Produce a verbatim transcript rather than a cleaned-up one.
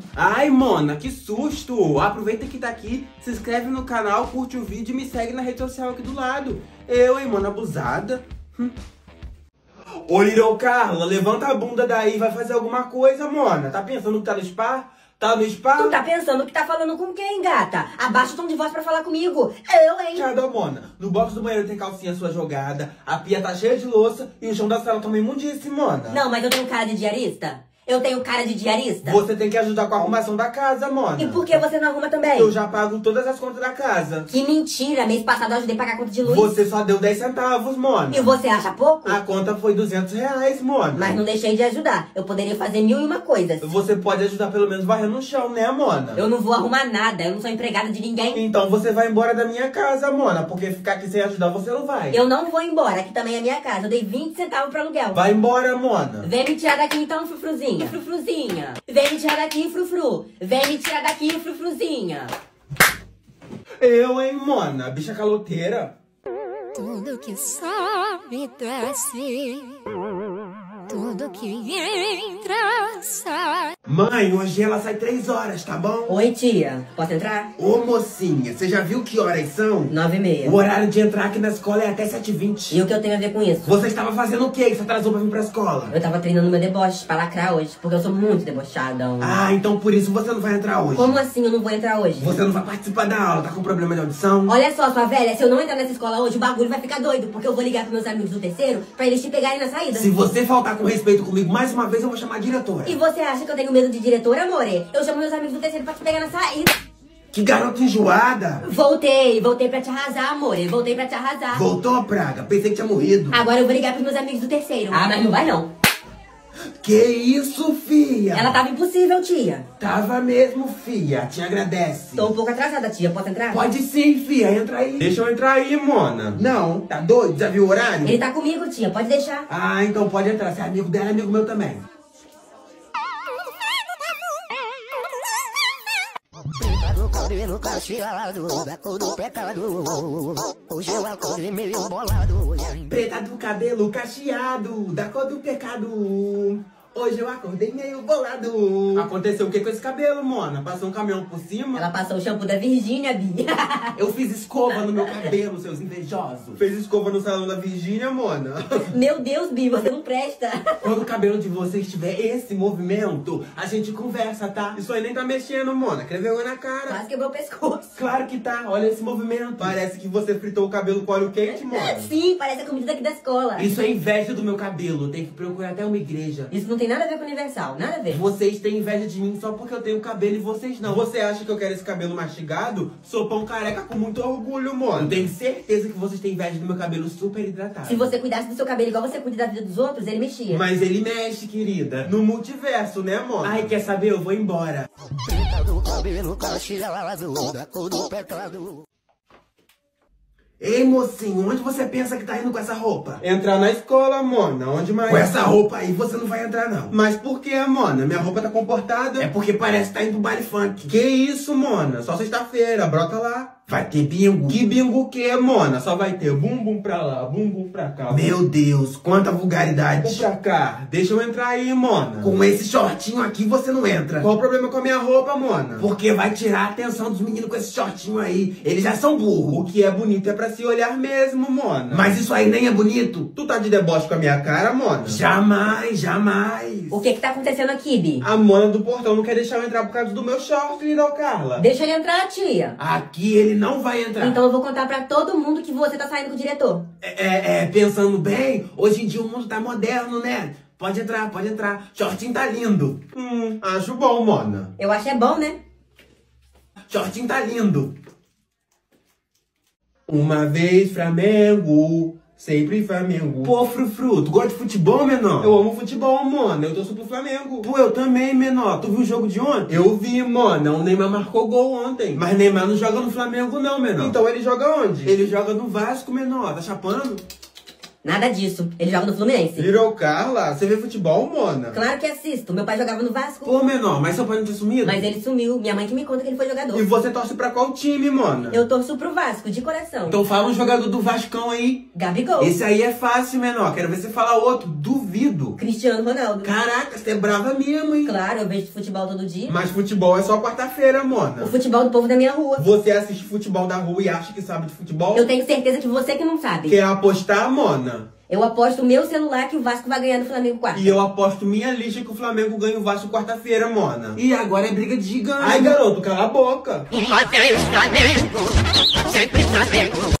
Ai, mona, que susto! Aproveita que tá aqui, se inscreve no canal, curte o vídeo e me segue na rede social aqui do lado. Eu, hein, mona, abusada. Hum. Ô, Little Carla, levanta a bunda daí, vai fazer alguma coisa, mona. Tá pensando que tá no spa? Tá no spa? Tu tá pensando que tá falando com quem, gata? Abaixa o tom de voz pra falar comigo. Eu, hein? Tchau, mona. No box do banheiro tem calcinha sua jogada, a pia tá cheia de louça e o chão da sala também imundice, mona. Não, mas eu tenho cara de diarista? Eu tenho cara de diarista? Você tem que ajudar com a arrumação da casa, mona. E por que você não arruma também? Eu já pago todas as contas da casa. Que mentira! Mês passado eu ajudei a pagar a conta de luz. Você só deu dez centavos, mona. E você acha pouco? A conta foi duzentos reais, mona. Mas não deixei de ajudar. Eu poderia fazer mil e uma coisas. Você pode ajudar pelo menos varrendo no chão, né, mona? Eu não vou arrumar nada. Eu não sou empregada de ninguém. Então você vai embora da minha casa, mona. Porque ficar aqui sem ajudar você não vai. Eu não vou embora. Aqui também é minha casa. Eu dei vinte centavos pro aluguel. Vai embora, mona. Vem me tirar daqui então, frufruzinha. Frufruzinha. Vem me tirar daqui, frufru. Vem me tirar daqui, frufruzinha. Eu, hein, mona? Bicha caloteira. Tudo que sobe, desce. Tudo que entra, sai. Mãe, hoje ela sai três horas, tá bom? Oi, tia. Posso entrar? Ô, mocinha, você já viu que horas são? Nove e meia. O horário de entrar aqui na escola é até sete e vinte. E o que eu tenho a ver com isso? Você estava fazendo o quê que você atrasou pra vir pra escola? Eu tava treinando meu deboche pra lacrar hoje, porque eu sou muito debochada. Ah, então por isso você não vai entrar hoje. Como assim eu não vou entrar hoje? Você não vai participar da aula, tá com problema de audição? Olha só, sua velha, se eu não entrar nessa escola hoje, o bagulho vai ficar doido, porque eu vou ligar pros meus amigos do terceiro pra eles te pegarem na saída. Se você faltar com respeito comigo mais uma vez, eu vou chamar a diretora. E você acha que eu tenho medo de diretora, amore? Eu chamo meus amigos do terceiro pra te pegar na saída. Que garota enjoada! Voltei, voltei pra te arrasar, amore. Voltei pra te arrasar. Voltou, praga? Pensei que tinha morrido. Agora eu vou ligar pros meus amigos do terceiro. Ah, mas não vai não. Que isso, fia? Ela tava impossível, tia. Tava mesmo, fia. Te agradece. Tô um pouco atrasada, tia. Posso entrar? Pode sim, fia. Entra aí. Deixa eu entrar aí, mona. Não, tá doido? Já viu o horário? Ele tá comigo, tia. Pode deixar. Ah, então pode entrar. Se é amigo dela, é amigo meu também. Cabelo cacheado, da cor do pecado. Hoje eu acordei meio bolado. Preta do cabelo cacheado, da cor do pecado. Hoje eu acordei meio bolado. Aconteceu o que com esse cabelo, mona? Passou um caminhão por cima? Ela passou o shampoo da Virgínia, Bia. Eu fiz escova no meu cabelo, seus invejosos. Fez escova no salão da Virgínia, mona? Meu Deus, Bia, você não presta. Quando o cabelo de vocês tiver esse movimento, a gente conversa, tá? Isso aí nem tá mexendo, mona. Quer vergonha na cara? Quase quebrou o pescoço. Claro que tá. Olha esse movimento. Parece que você fritou o cabelo com óleo quente, mona. Sim, parece a comida daqui da escola. Isso é inveja do meu cabelo. Tem que procurar até uma igreja. Isso não tem nada a ver com o Universal, nada a ver. Vocês têm inveja de mim só porque eu tenho cabelo e vocês não. Você acha que eu quero esse cabelo mastigado? Sou pão careca com muito orgulho, mano. Eu tenho certeza que vocês têm inveja do meu cabelo super hidratado. Se você cuidasse do seu cabelo igual você cuida da vida dos outros, ele mexia. Mas ele mexe, querida. No multiverso, né, amor? Ai, quer saber? Eu vou embora. Preta do cabelo cacheado, da cor do pecado. Ei, mocinho, onde você pensa que tá indo com essa roupa? Entrar na escola, mona. Onde mais? Com essa roupa aí você não vai entrar, não. Mas por que, mona? Minha roupa tá comportada. É porque parece que tá indo pro baile funk. Que isso, mona? Só sexta-feira, brota lá. Vai ter bingo. Que bingo o que, mona? Só vai ter bumbum pra lá, bumbum pra cá. Meu Deus, quanta vulgaridade. Vem pra cá, deixa eu entrar aí, mona. Com esse shortinho aqui você não entra. Qual o problema com a minha roupa, mona? Porque vai tirar a atenção dos meninos com esse shortinho aí. Eles já são burros. O que é bonito é pra se olhar mesmo, mona. Mas isso aí nem é bonito. Tu tá de deboche com a minha cara, mona? Jamais, jamais. O que que tá acontecendo aqui, Bi? A mona do portão não quer deixar eu entrar por causa do meu short, Little Carla. Deixa ele entrar, tia. Aqui ele não vai entrar. Então eu vou contar pra todo mundo que você tá saindo com o diretor. É, é, é, pensando bem, hoje em dia o mundo tá moderno, né? Pode entrar, pode entrar. Shortinho tá lindo. Hum, acho bom, mona. Eu acho é bom, né? Shortinho tá lindo. Uma vez Flamengo, sempre Flamengo. Pô, Frufru, tu gosta de futebol, menor? Eu amo futebol, mano. Eu torço pro Flamengo. Pô, eu também, menor. Tu viu o jogo de ontem? Eu vi, mano. O Neymar marcou gol ontem. Mas Neymar não joga no Flamengo, não, menor. Então ele joga onde? Ele joga no Vasco, menor. Tá chapando? Nada disso. Ele joga no Fluminense. Virou Carla? Você vê futebol, Mona? Claro que assisto. Meu pai jogava no Vasco. Pô, menor, mas seu pai não tinha sumido? Mas ele sumiu. Minha mãe que me conta que ele foi jogador. E você torce pra qual time, Mona? Eu torço pro Vasco, de coração. Então fala um jogador do Vascão aí. Gabigol. Esse aí é fácil, menor. Quero ver você falar outro. Duvido. Cristiano Ronaldo. Caraca, você é brava mesmo, hein? Claro, eu vejo futebol todo dia. Mas futebol é só quarta-feira, Mona. O futebol do povo da minha rua. Você assiste futebol da rua e acha que sabe de futebol? Eu tenho certeza que você que não sabe. Quer apostar, Mona? Eu aposto meu celular que o Vasco vai ganhar no Flamengo quarta. E eu aposto minha lixa que o Flamengo ganha o Vasco quarta-feira, Mona. E agora é briga de gigante. Ai, garoto, cala a boca. Uma vez Flamengo, sempre Flamengo.